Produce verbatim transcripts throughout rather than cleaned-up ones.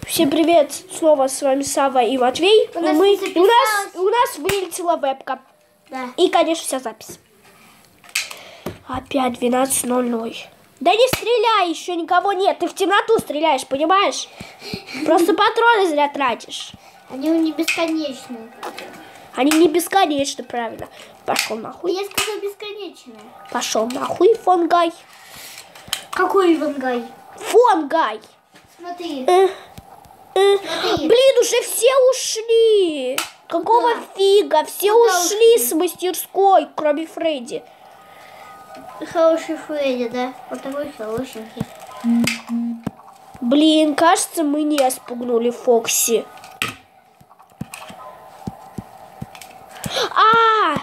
Всем привет! Снова с вами Сава и Матвей. У и, нас, мы, и, у, нас, и у нас вылетела вебка. Да. И, конечно, вся запись. Опять двенадцать ноль ноль. Да не стреляй, еще никого нет. Ты в темноту стреляешь, понимаешь? Просто патроны зря тратишь. Они не бесконечные. Они не бесконечны, правильно. Пошел нахуй. Я сказала бесконечные. Пошел нахуй, фонгай. Какой Ивангай? Фонгай. Смотри. Э, э. Смотри. Блин, уже все ушли. Какого Куда? фига? Все Куда ушли, ушли? с мастерской, кроме Фредди. Хороший Фредди, да? Вот такой хорошенький. Блин, кажется, мы не спугнули Фокси. А!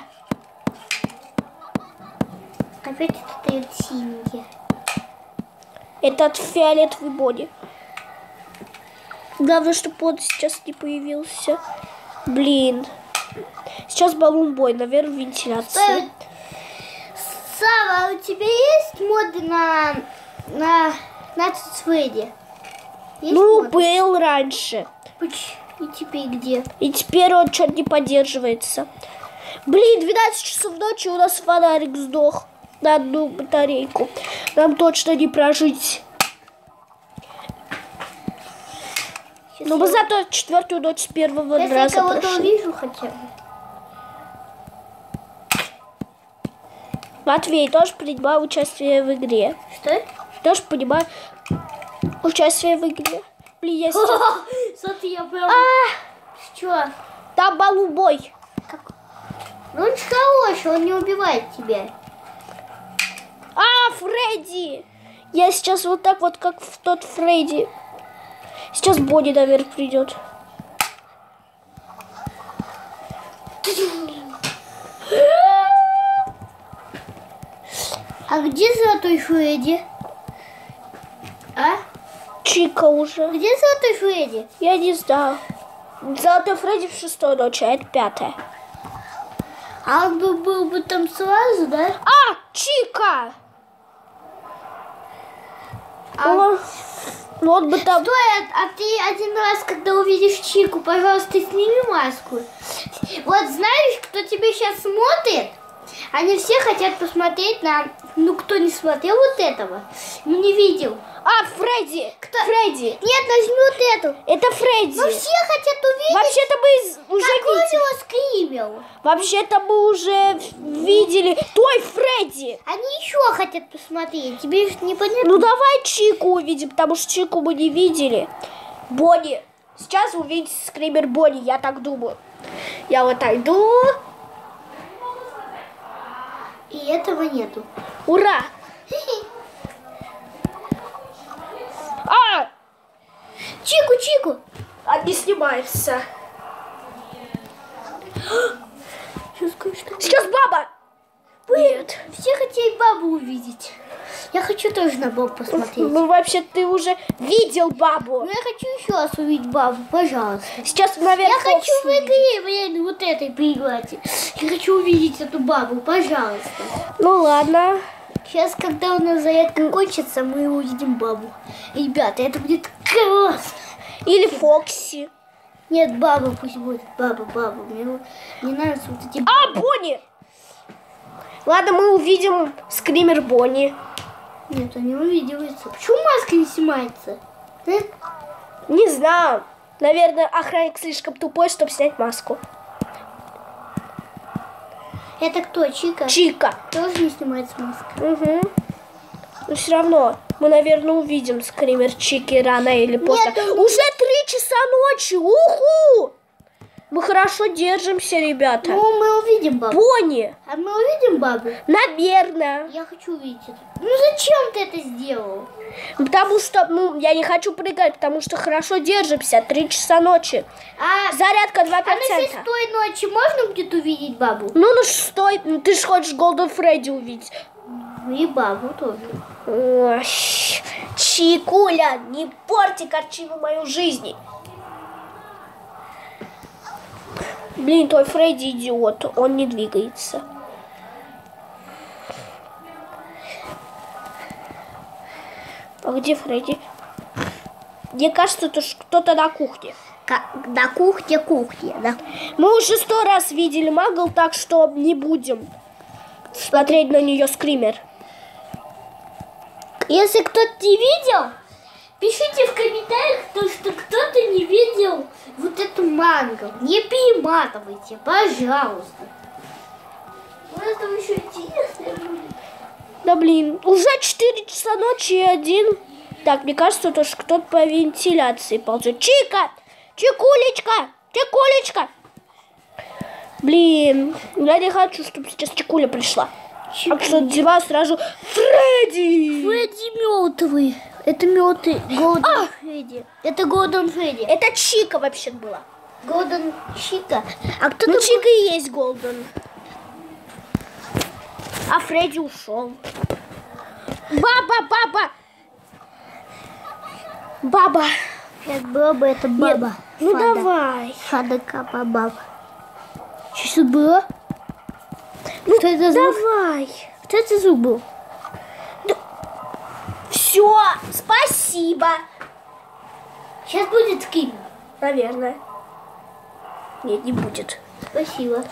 Опять стоят синенькие. Этот фиолетовый боди. Главное, чтобы он сейчас не появился. Блин. Сейчас баллон-бой, наверное, вентиляция. Сава, а у тебя есть моды на на на Фредди? Есть Ну, моды? был раньше. Пуч, и теперь где? И теперь он что-то не поддерживается. Блин, двенадцать часов ночи, у нас фонарик сдох на одну батарейку. Нам точно не прожить. Сейчас Но мы я- зато четвертую ночь с первого Если я раза кого-то прошли. увижу хотя бы. Матвей, тоже принимаю участие в игре. Что? Тоже понимаю участие в игре. Блин, я сейчас... Смотри, я прям... А, Что? там балубой. Ну он же хороший, он не убивает тебя. А, Фредди! Я сейчас вот так вот, как в тот Фредди. Сейчас Бонни, наверное, придет. А где золотой Фредди? А? Чика уже. Где золотой Фредди? Я не знаю. Золотой Фредди в шестой ночи, а это пятая. А он был, был бы там сразу, да? А, Чика! А... Он, вот бы там... Стой, а, а ты один раз, когда увидишь Чику, пожалуйста, сними маску. Вот знаешь, кто тебя сейчас смотрит? Они все хотят посмотреть на... Ну, кто не смотрел вот этого, ну, не видел. А, Фредди! Кто? Фредди! Нет, нажми вот эту. Это Фредди. Ну, все хотят увидеть, Вообще-то мы из- уже как он видели. его скримил. Вообще-то мы уже видели. Той Фредди! Они еще хотят посмотреть. Тебе же непонятно? Ну давай Чику увидим, потому что Чику мы не видели. Бонни. Сейчас увидите скример Бонни, я так думаю. Я вот так иду. И этого нету. Ура! А! Чику, Чику. А не снимается. Сейчас кое-что. Сейчас баба! Нет. Все хотели бабу увидеть. Я хочу тоже на бабу посмотреть. Ну вообще ты уже видел бабу. Но я хочу еще раз увидеть бабу, пожалуйста. Сейчас, наверное, Я хочу в игре, блин, вот этой поиграть. Я хочу увидеть эту бабу, пожалуйста. Ну ладно. Сейчас, когда у нас зарядка кончится, мы увидим бабу. Ребята, это будет классно. Или Фокси. Нет, баба пусть будет. Баба, баба. Мне не нравятся вот эти А, бабы. Бонни! Ладно, мы увидим скример Бонни. Нет, он не увидевается. Почему маска не снимается? Да? Не знаю. Наверное, охранник слишком тупой, чтобы снять маску. Это кто, Чика? Чика. Тоже не снимается маска. Угу. Но все равно мы, наверное, увидим скример Чики рано или поздно. Нет, он- Уже три часа ночи. Уху! Мы хорошо держимся, ребята. Ну, мы увидим бабу. Бонни. А мы увидим бабу? Наверное. Я хочу увидеть это. Ну зачем ты это сделал? Потому что, ну, я не хочу прыгать, потому что хорошо держимся. Три часа ночи. А, Зарядка два а на процента. шестой ночи можно будет увидеть бабу? Ну, ну стой. Ну, ты же хочешь Голден Фредди увидеть. И бабу тоже. Ой, Чикуля, не порти картину мою жизнь. Блин, той Фредди идиот, он не двигается. А где Фредди? Мне кажется, это кто-то на кухне. На кухне, кухне, да. Мы уже сто раз видели Магл, так что не будем смотреть на нее скример. Если кто-то не видел, пишите в комментариях, то, что кто-то не видел вот эту Магл. Не перематывайте, пожалуйста. Может, там еще интересно будет. Да блин, уже четыре часа ночи и один. Так, мне кажется, то, что кто-то по вентиляции ползет. Чика! Чикулечка! Чикулечка! Блин, я не хочу, чтобы сейчас Чикуля пришла. Чикуля. Так что дела сразу Фредди! Фредди мертвый. Это мертвый Голден А! Фредди. Это Голден Фредди. Это Чика вообще была. Голден Чика. А кто Ну, такой? Чика и есть Голден. А Фредди ушел. Баба, баба! Баба. Сейчас баба, это баба. Нет, ну Фада. давай. Фада капа баба. Что это было? Ну Что это звук? давай. Что это звук был? Все, спасибо. Сейчас будет скин. Наверное. Нет, не будет. Спасибо.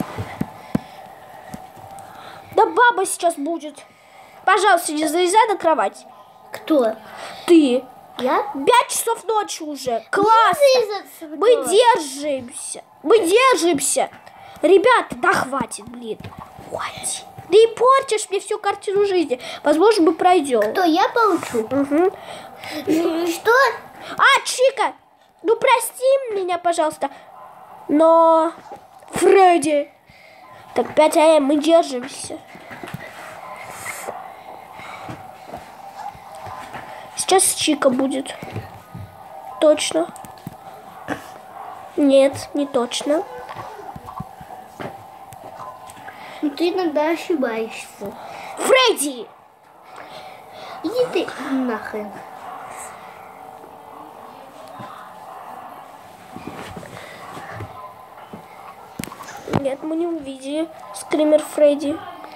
Да баба сейчас будет. Пожалуйста, не залезай на кровать. Кто? Ты. Я? Пять часов ночи уже. Классно. Мы Мы держимся. Мы держимся. Rебята, да хватит, блин. Хватит. Ты и портишь мне всю картину жизни. Возможно, мы пройдем. Кто? Я получу. Угу. Что? А, Чика, ну прости меня, пожалуйста. Но... Фредди. Так, пять а эм, мы держимся. Сейчас Чика будет. Точно. Нет, не точно. Ну, ты иногда ошибаешься. Фредди! Иди ты нахрен. Нет, мы не увидели скример Фредди.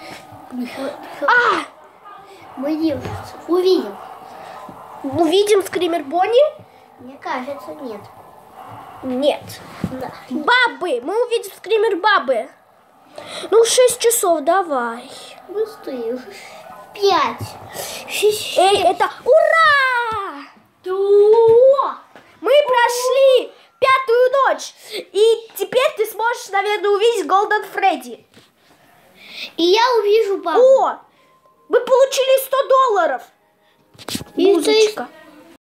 А! Мы держимся. Увидим. Увидим скример Бонни? Мне кажется, нет. Нет. Да. Бабы! Мы увидим скример бабы. Ну, шесть часов, давай. Быстрее. Пять. Шесть. Эй, это ура! Что? Мы прошли пятую ночь. И теперь ты сможешь, наверное, увидеть Голден Фредди. И я увижу папу. О! Мы получили сто долларов. И Музычка.